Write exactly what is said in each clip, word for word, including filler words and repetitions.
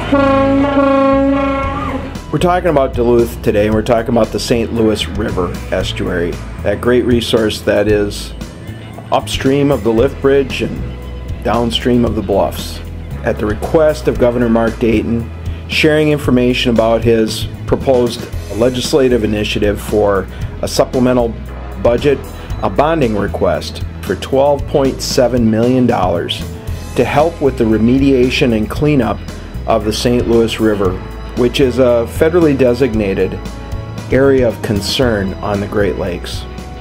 We're talking about Duluth today, and we're talking about the Saint Louis River estuary, that great resource that is upstream of the lift bridge and downstream of the bluffs. At the request of Governor Mark Dayton, sharing information about his proposed legislative initiative for a supplemental budget, a bonding request for twelve point seven million dollars to help with the remediation and cleanup of the Saint Louis River, which is a federally designated area of concern on the Great Lakes.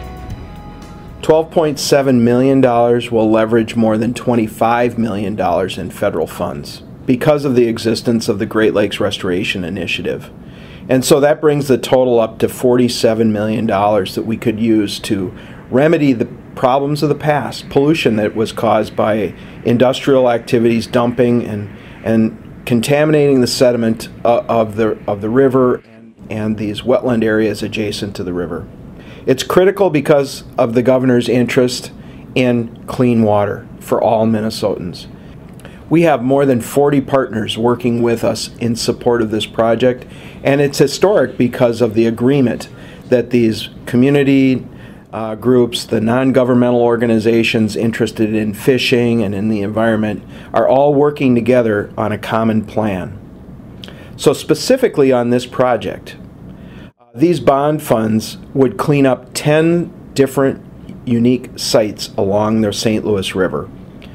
twelve point seven million dollars will leverage more than twenty-five million dollars in federal funds because of the existence of the Great Lakes Restoration Initiative. And so that brings the total up to forty-seven million dollars that we could use to remedy the problems of the past, pollution that was caused by industrial activities dumping and, and contaminating the sediment uh, of the of the river and, and these wetland areas adjacent to the river. It's critical because of the governor's interest in clean water for all Minnesotans. We have more than forty partners working with us in support of this project, and it's historic because of the agreement that these community uh, groups, the non-governmental organizations interested in fishing and in the environment, are all working together on a common plan. So specifically on this project, uh, these bond funds would clean up ten different unique sites along the Saint Louis River.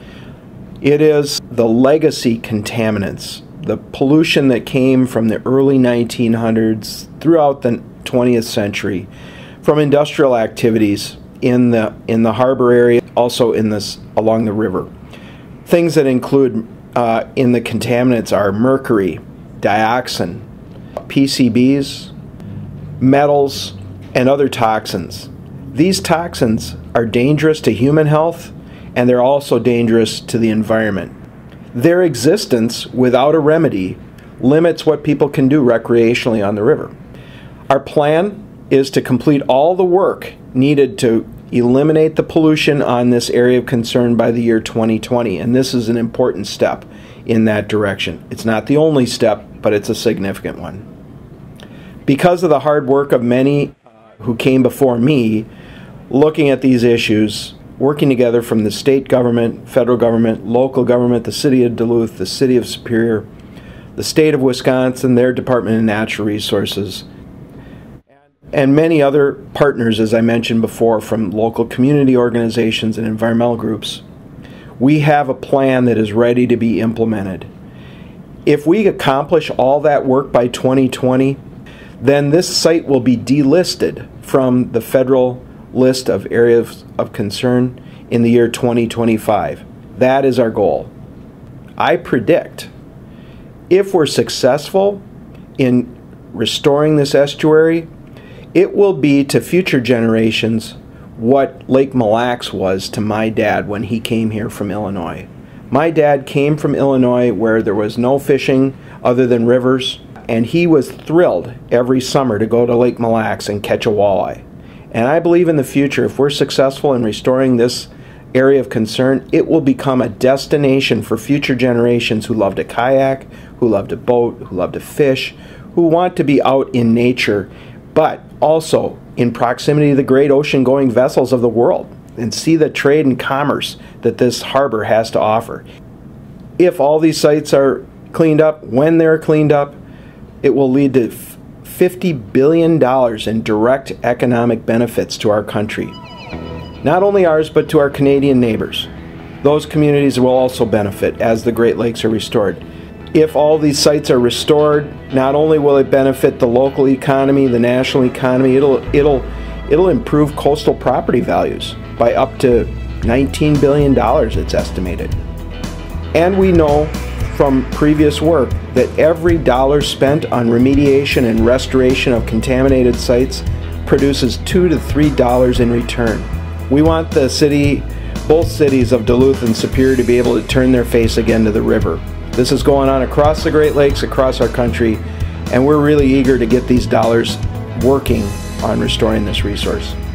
It is the legacy contaminants, the pollution that came from the early nineteen hundreds throughout the twentieth century from industrial activities in the in the harbor area, also in this along the river. Things that include uh, in the contaminants are mercury, dioxin, P C Bs, metals, and other toxins. These toxins are dangerous to human health, and they're also dangerous to the environment. Their existence without a remedy limits what people can do recreationally on the river. Our plan is to complete all the work needed to eliminate the pollution on this area of concern by the year twenty twenty, and this is an important step in that direction. It's not the only step, but it's a significant one. Because of the hard work of many uh, who came before me, looking at these issues, working together from the state government, federal government, local government, the city of Duluth, the city of Superior, the state of Wisconsin, their Department of Natural Resources, and many other partners, as I mentioned before, from local community organizations and environmental groups. We have a plan that is ready to be implemented. If we accomplish all that work by twenty twenty, then this site will be delisted from the federal list of areas of concern in the year twenty twenty-five. That is our goal. I predict if we're successful in restoring this estuary, it will be to future generations what Lake Mille Lacs was to my dad when he came here from Illinois. My dad came from Illinois where there was no fishing other than rivers, and he was thrilled every summer to go to Lake Mille Lacs and catch a walleye. And I believe in the future, if we're successful in restoring this area of concern, it will become a destination for future generations who love to kayak, who love to boat, who love to fish, who want to be out in nature, but also in proximity to the great ocean-going vessels of the world and see the trade and commerce that this harbor has to offer. If all these sites are cleaned up, when they're cleaned up, it will lead to fifty billion dollars in direct economic benefits to our country. Not only ours, but to our Canadian neighbors. Those communities will also benefit as the Great Lakes are restored. If all these sites are restored, not only will it benefit the local economy, the national economy, it'll it'll it'll improve coastal property values by up to nineteen billion dollars, it's estimated. And we know from previous work that every dollar spent on remediation and restoration of contaminated sites produces two to three dollars in return. We want the city, both cities of Duluth and Superior, to be able to turn their face again to the river. This is going on across the Great Lakes, across our country, and we're really eager to get these dollars working on restoring this resource.